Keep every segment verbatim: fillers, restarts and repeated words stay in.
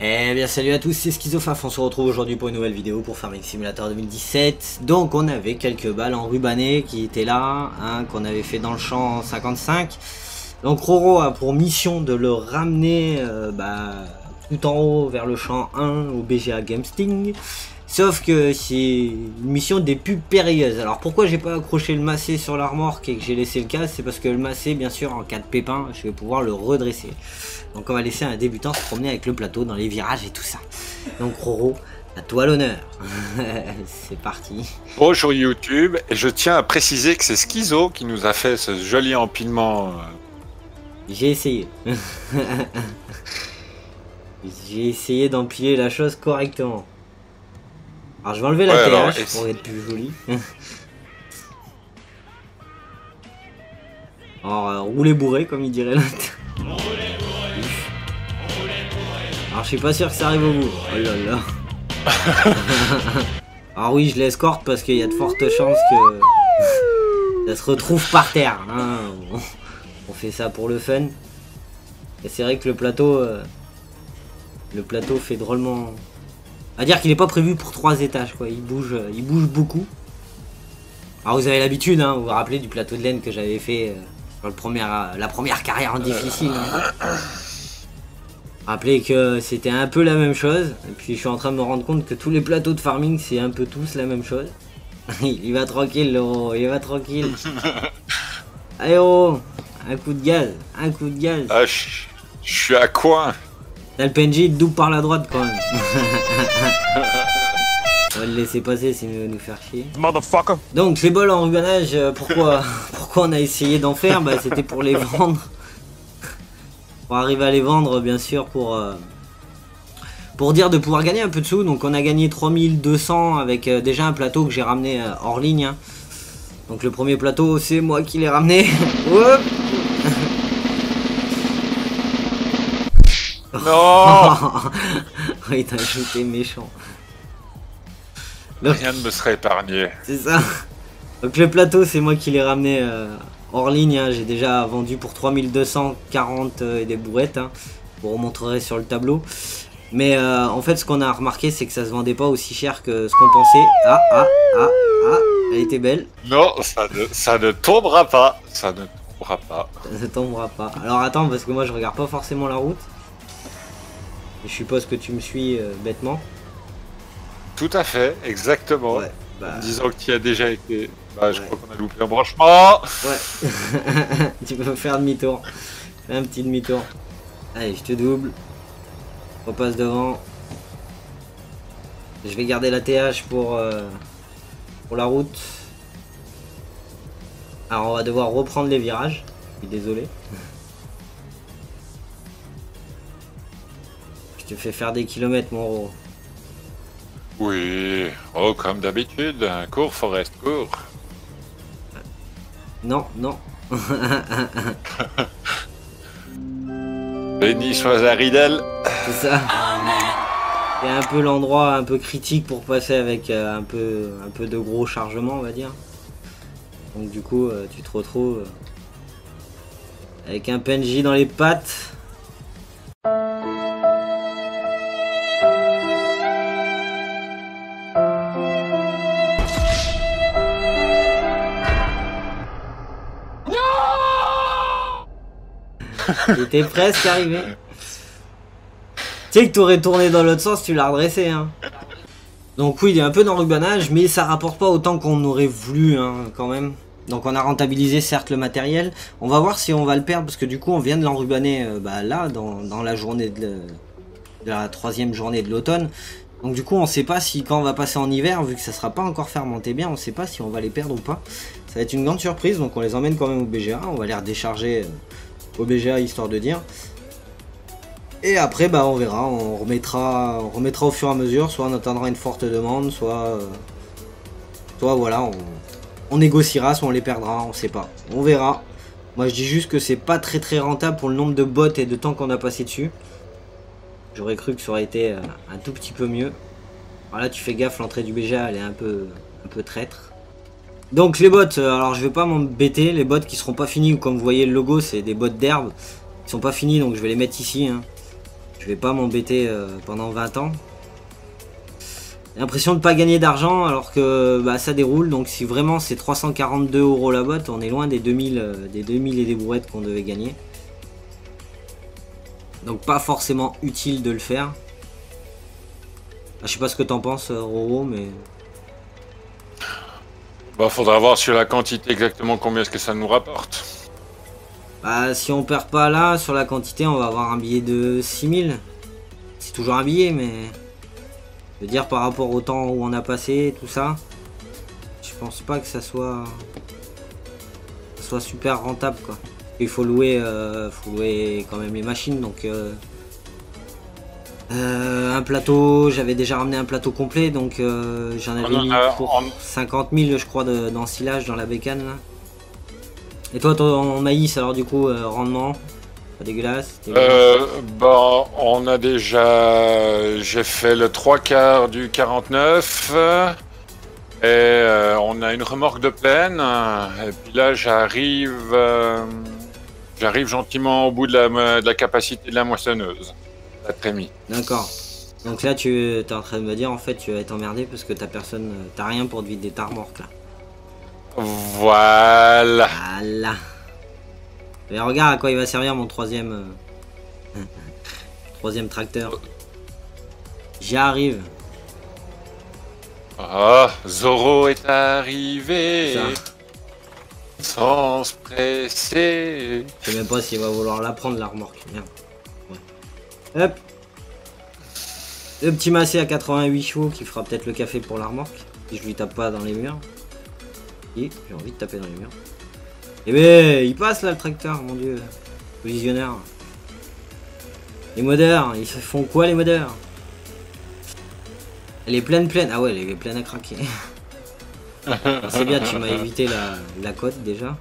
Eh bien salut à tous, c'est Schizofaf, on se retrouve aujourd'hui pour une nouvelle vidéo pour Farming Simulator deux mille dix-sept. Donc on avait quelques balles enrubannées qui étaient là, hein, qu'on avait fait dans le champ cinquante-cinq. Donc Roro a pour mission de le ramener euh, bah, tout en haut vers le champ un au B G A Gamesting. Sauf que c'est une mission des plus périlleuses. Alors pourquoi j'ai pas accroché le massé sur la remorque et que j'ai laissé le casque, c'est parce que le massé, bien sûr, en cas de pépin, je vais pouvoir le redresser. Donc on va laisser un débutant se promener avec le plateau dans les virages et tout ça. Donc Roro, à toi l'honneur. C'est parti. Bonjour YouTube, et je tiens à préciser que c'est Schizo qui nous a fait ce joli empilement. J'ai essayé. J'ai essayé d'empiler la chose correctement. Alors je vais enlever la ouais, T H alors, pour être plus joli. Alors euh, rouler bourré comme il dirait l'autre. Alors je suis pas sûr que ça arrive au bout. Oh là là. Alors oui, je l'escorte parce qu'il y a de fortes chances que ça se retrouve par terre, hein. On fait ça pour le fun. Et c'est vrai que le plateau euh, le plateau fait drôlement. À dire qu'il n'est pas prévu pour trois étages, quoi. Il bouge, il bouge beaucoup. Alors vous avez l'habitude, hein, vous vous rappelez du plateau de laine que j'avais fait euh, sur le premier, euh, la première carrière en difficile. Hein. Rappelez que c'était un peu la même chose. Et puis je suis en train de me rendre compte que tous les plateaux de farming, c'est un peu tous la même chose. Il va tranquille, l'euro, il va tranquille. Allez, oh, un coup de gaz, un coup de gaz. Ah, je, je suis à coin. T'as le P N J double par la droite quand même. On va le laisser passer sinon il va nous faire chier. Motherfucker. Donc les bols en rubannage, pourquoi, pourquoi on a essayé d'en faire, bah, c'était pour les vendre. Pour arriver à les vendre bien sûr pour, euh, pour dire de pouvoir gagner un peu de sous. Donc on a gagné trois mille deux cents avec euh, déjà un plateau que j'ai ramené euh, hors ligne. Hein. Donc le premier plateau c'est moi qui l'ai ramené. Non. Oui, t'as ajouté méchant. Donc, rien ne me serait épargné. C'est ça. Donc le plateau, c'est moi qui l'ai ramené euh, hors ligne. Hein. J'ai déjà vendu pour trois mille deux cent quarante euh, et des bourrettes. Hein. Je vous remontrerai sur le tableau. Mais euh, en fait, ce qu'on a remarqué, c'est que ça se vendait pas aussi cher que ce qu'on pensait. Ah, ah, ah, ah, elle était belle. Non, ça ne, ça ne tombera pas. Ça ne tombera pas. Ça ne tombera pas. Alors attends, parce que moi, je regarde pas forcément la route. Je suppose que tu me suis euh, bêtement. Tout à fait, exactement. Ouais, bah... En disant que tu y as déjà été. Bah, je ouais. crois qu'on a loupé un branchement. Ouais. Tu peux faire demi-tour. Fais un petit demi-tour. Allez, je te double. On passe devant. Je vais garder la T H pour, euh, pour la route. Alors, on va devoir reprendre les virages. Je suis désolé. Je te fais faire des kilomètres, mon Roro. Oui, oh, comme d'habitude, cours, Forest, cours. Non, non. Béni soit Zaridel. C'est ça. C'est un peu l'endroit un peu critique pour passer avec euh, un, peu, un peu de gros chargement, on va dire. Donc du coup, euh, tu te retrouves euh, avec un P N J dans les pattes. J'étais presque arrivé. Tu sais que t'aurais tourné dans l'autre sens, tu l'as redressé. Hein. Donc oui, il y a un peu d'enrubanage, mais ça rapporte pas autant qu'on aurait voulu hein, quand même. Donc on a rentabilisé certes le matériel. On va voir si on va le perdre, parce que du coup on vient de l'enrubaner euh, bah, là, dans, dans la journée de, le, de la troisième journée de l'automne. Donc du coup on sait pas si quand on va passer en hiver, vu que ça sera pas encore fermenté bien, on sait pas si on va les perdre ou pas. Ça va être une grande surprise, donc on les emmène quand même au B G A, on va les redécharger euh, au B G A histoire de dire. Et après bah on verra, on remettra, on remettra au fur et à mesure, soit on attendra une forte demande, soit, euh, soit voilà, on, on négociera, soit on les perdra, on sait pas. On verra. Moi je dis juste que c'est pas très très rentable pour le nombre de bots et de temps qu'on a passé dessus. J'aurais cru que ça aurait été euh, un tout petit peu mieux. Voilà, tu fais gaffe, l'entrée du B G A elle est un peu, un peu traître. Donc les bots, alors je vais pas m'embêter, les bots qui seront pas finis, ou comme vous voyez le logo c'est des bots d'herbe, ils sont pas finis donc je vais les mettre ici. Hein. Je vais pas m'embêter euh, pendant vingt ans. J'ai l'impression de pas gagner d'argent alors que bah, ça déroule. Donc si vraiment c'est trois cent quarante-deux euros la botte, on est loin des deux mille, euh, des deux mille et des brouettes qu'on devait gagner. Donc pas forcément utile de le faire. Ah, je sais pas ce que t'en penses, Roro, mais... Bah, faudra voir sur la quantité exactement combien est-ce que ça nous rapporte. Bah, si on perd pas là, sur la quantité, on va avoir un billet de six mille. C'est toujours un billet, mais... Je veux dire, par rapport au temps où on a passé, tout ça, je pense pas que ça soit... ça soit super rentable, quoi. Il faut louer, euh, faut louer quand même les machines, donc... Euh... Euh, un plateau, j'avais déjà ramené un plateau complet, donc euh, j'en avais mis pour cinquante mille, je crois, d'ensilage dans la bécane, là. Et toi, ton maïs, alors du coup, euh, rendement, pas dégueulasse, euh, bah, on a déjà... J'ai fait le trois quarts du quarante-neuf, et euh, on a une remorque de plaine, et puis là, j'arrive... Euh, j'arrive gentiment au bout de la, de la capacité de la moissonneuse. D'accord. Donc là, tu es en train de me dire, en fait, tu vas être emmerdé parce que t'as personne, t'as rien pour te vider ta remorque, là. Voilà. Voilà. Mais regarde à quoi il va servir mon troisième... Euh... troisième tracteur. J'y arrive. Oh, Zoro est arrivé. Ça. Sans se presser. Je sais même pas s'il va vouloir la prendre, la remorque. Merde. Ouais. Hop. Le petit Massé à quatre-vingt-huit chevaux qui fera peut-être le café pour la remorque. Si je lui tape pas dans les murs. Et j'ai envie de taper dans les murs. Eh ben, il passe là le tracteur, mon dieu. Le visionnaire. Les modeurs, ils font quoi les modeurs? Elle est pleine pleine. Ah ouais, elle est pleine à craquer. C'est bien, tu m'as évité la, la côte déjà.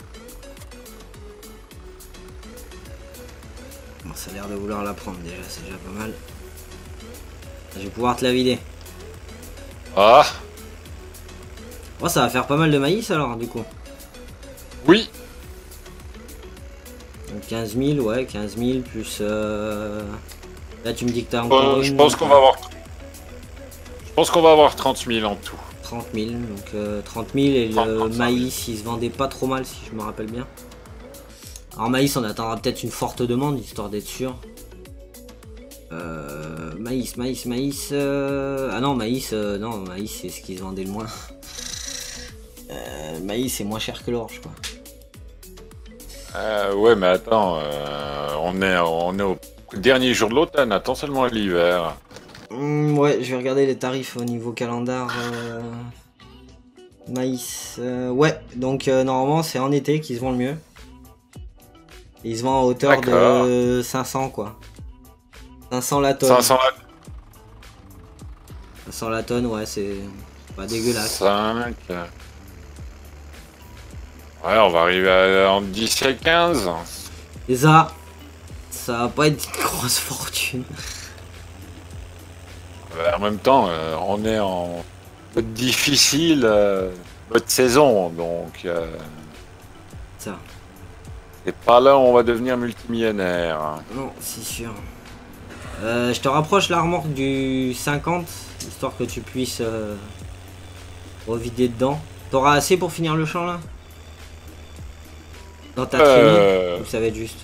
Bon, ça a l'air de vouloir la prendre déjà, c'est déjà pas mal. Je vais pouvoir te la vider. Ah. Oh, ça va faire pas mal de maïs alors, du coup. Oui. Donc quinze mille, ouais, quinze mille plus... Euh... Là, tu me dis que t'as encore euh, une... Je pense qu'on va avoir... Je pense qu'on va avoir trente mille en tout. trente mille, donc euh, trente mille et trente, le maïs, il se vendait pas trop mal si je me rappelle bien. Alors maïs, on attendra peut-être une forte demande, histoire d'être sûr. Euh, maïs, maïs, maïs... Euh... Ah non, maïs, euh, non, maïs c'est ce qui se vendait le moins. Euh, maïs c'est moins cher que l'orge, quoi. Euh, ouais, mais attends, euh, on, est, on est au dernier jour de l'automne, attends seulement à l'hiver. Mmh, ouais, je vais regarder les tarifs au niveau calendar. Euh... Maïs, euh, ouais, donc euh, normalement c'est en été qu'il se vend le mieux. Et il se vend à hauteur de cinq cents, quoi. cinq cents la tonne. cinq cents la... cinq cents la tonne, ouais, c'est pas dégueulasse. cinq. Ouais, on va arriver à entre dix et quinze. Et ça, ça va pas être une grosse fortune. En même temps, euh, on est en mode difficile, euh, mode saison, donc euh, ça. c'est pas là où on va devenir multimillionnaire. Non, c'est sûr. Euh, je te rapproche la remorque du cinquante, histoire que tu puisses euh, revider dedans. T'auras assez pour finir le champ là? Dans ta Euh... trémie, ou ça va être juste?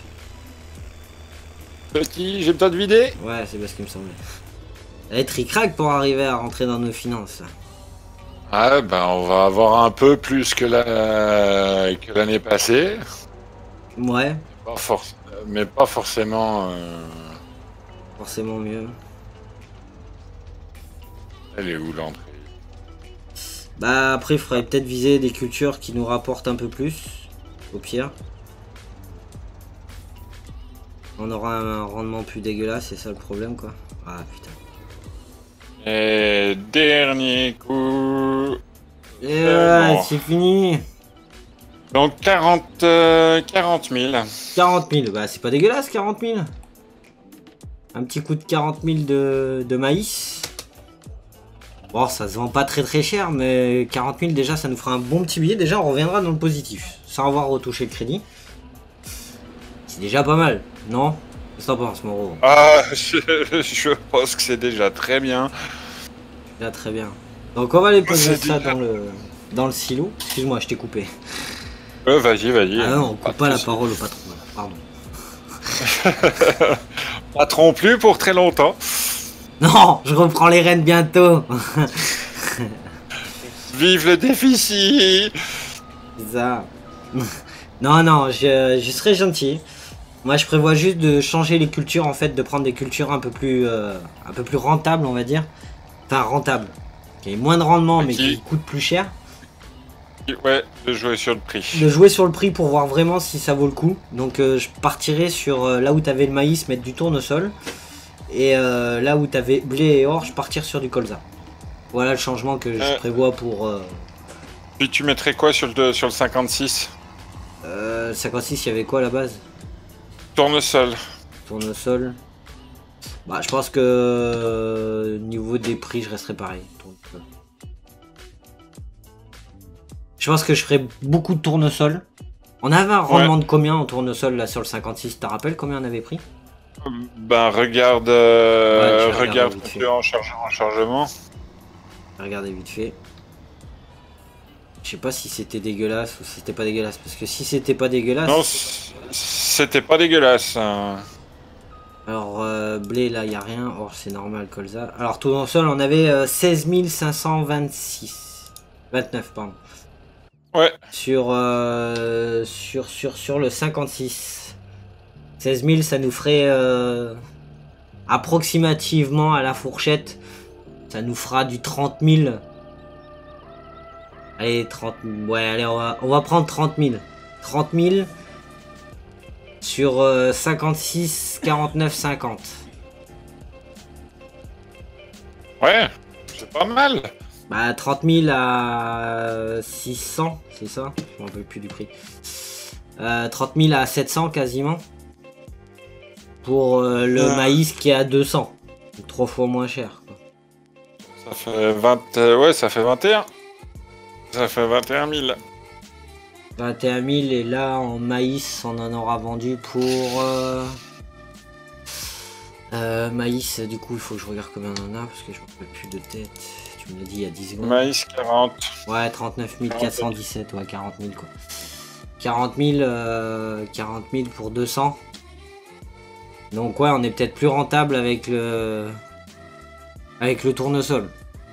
Petit, j'ai besoin de vider. Ouais, c'est bien ce qui me semblait. Ça va être ric-rac pour arriver à rentrer dans nos finances. Ah ben on va avoir un peu plus que la que l'année passée. Ouais. Pas for... Mais pas forcément. Euh... Forcément mieux. Elle est où l'entrée? Bah après il faudrait peut-être viser des cultures qui nous rapportent un peu plus. Au pire. On aura un rendement plus dégueulasse, c'est ça le problème quoi. Ah putain. Et dernier coup. Et ouais, c'est fini. Donc quarante, euh, quarante mille. quarante mille, bah c'est pas dégueulasse quarante mille. Un petit coup de quarante mille de, de maïs. Bon, ça se vend pas très très cher, mais quarante mille déjà ça nous fera un bon petit billet. Déjà on reviendra dans le positif, sans avoir retouché le crédit. C'est déjà pas mal, non? Qu'est-ce que t'en penses, Moreau? Ah, je, je pense que c'est déjà très bien. Là, très bien. Donc on va aller poser C'est ça déjà- dans le dans le silo. Excuse-moi, je t'ai coupé. Ouais, vas-y, vas-y. Ah non, on Pas coupe de pas la soucis. parole au patron. Pardon. Patron plus pour très longtemps. Non, je reprends les rênes bientôt. Vive le déficit. C'est ça. Non, non, je, je serai gentil. Moi, je prévois juste de changer les cultures, en fait, de prendre des cultures un peu plus, euh, un peu plus rentables, on va dire. Enfin, rentables. Qui aient moins de rendement, mais Qui- qui coûtent plus cher. Ouais, de jouer sur le prix. De jouer sur le prix pour voir vraiment si ça vaut le coup. Donc, euh, je partirai sur euh, là où t'avais le maïs, mettre du tournesol. Et euh, là où t'avais blé et orge, partir sur du colza. Voilà le changement que je Euh. prévois pour... Euh, Puis tu mettrais quoi sur le, sur le cinquante-six? euh, cinquante-six, il y avait quoi à la base? Tournesol. Tournesol. Bah, je pense que euh, niveau des prix, je resterai pareil. Tournesol. Je pense que je ferai beaucoup de tournesol. On avait un rendement de combien en tournesol là sur le cinquante-six? Tu te rappelles combien on avait pris? Ben regarde, euh, Ouais, je vais regarder regarde vite quand fait. tu es en, charge- en chargement. Regardez vite fait. Je sais pas si c'était dégueulasse ou si c'était pas dégueulasse. Parce que si c'était pas dégueulasse. Non, c- c'était pas dégueulasse. hein. Alors, euh, blé, là, il n'y a rien. Or, c'est normal, colza. Alors, tournesol, on avait euh, seize mille cinq cent vingt-six. vingt-neuf, pardon. Ouais, Sur, euh, sur, sur, sur le cinquante-six. seize mille, ça nous ferait euh, approximativement à la fourchette. Ça nous fera du trente mille. Allez, trente mille. Ouais, allez, on va, on va prendre trente mille. trente mille. Sur euh, cinquante-six, quarante-neuf, cinquante. ouais, c'est pas mal. Bah trente mille à six cents, c'est ça? Je m'en rappelle plus du prix. Euh, trente mille à sept cents quasiment. Pour euh, le Ah. maïs qui est à deux cents. Donc trois fois moins cher, quoi. Ça fait vingt, euh, ouais, ça fait vingt et un. Ça fait vingt et un mille. vingt et un mille et là en maïs on en aura vendu pour... Euh... euh, maïs, du coup il faut que je regarde combien on en a parce que je me rappelle plus de tête. Tu me l'as dit il y a dix secondes. Maïs quarante. Ouais, trente-neuf mille quatre cent dix-sept, ouais, quarante mille quoi. quarante mille, euh, quarante mille pour deux cents. Donc ouais, on est peut-être plus rentable avec le avec le tournesol.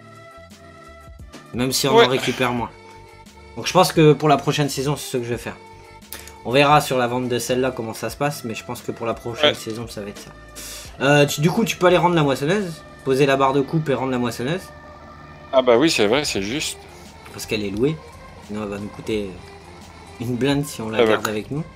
Même si on Ouais. en récupère moins. Donc je pense que pour la prochaine saison, c'est ce que je vais faire. On verra sur la vente de celle-là comment ça se passe, mais je pense que pour la prochaine Ouais. saison, ça va être ça. Euh, tu- du coup, tu peux aller rendre la moissonneuse, poser la barre de coupe et rendre la moissonneuse. Ah bah oui, c'est vrai, c'est juste. Parce qu'elle est louée. Sinon, elle va nous coûter une blinde si on la Ah bah, garde avec nous.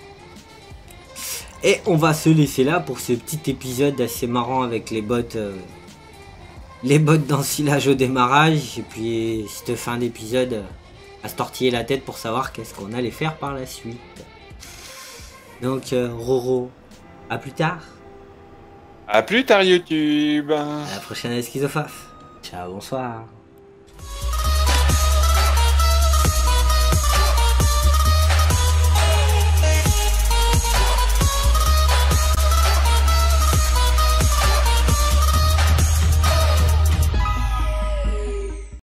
Et on va se laisser là pour ce petit épisode assez marrant avec les bottes. euh, les bottes d'ensilage au démarrage. Et puis, cette fin d'épisode euh, à se tortiller la tête pour savoir qu'est-ce qu'on allait faire par la suite. Donc, euh, Roro, à plus tard. À plus tard YouTube. À la prochaine Esquizofaf. Ciao, bonsoir.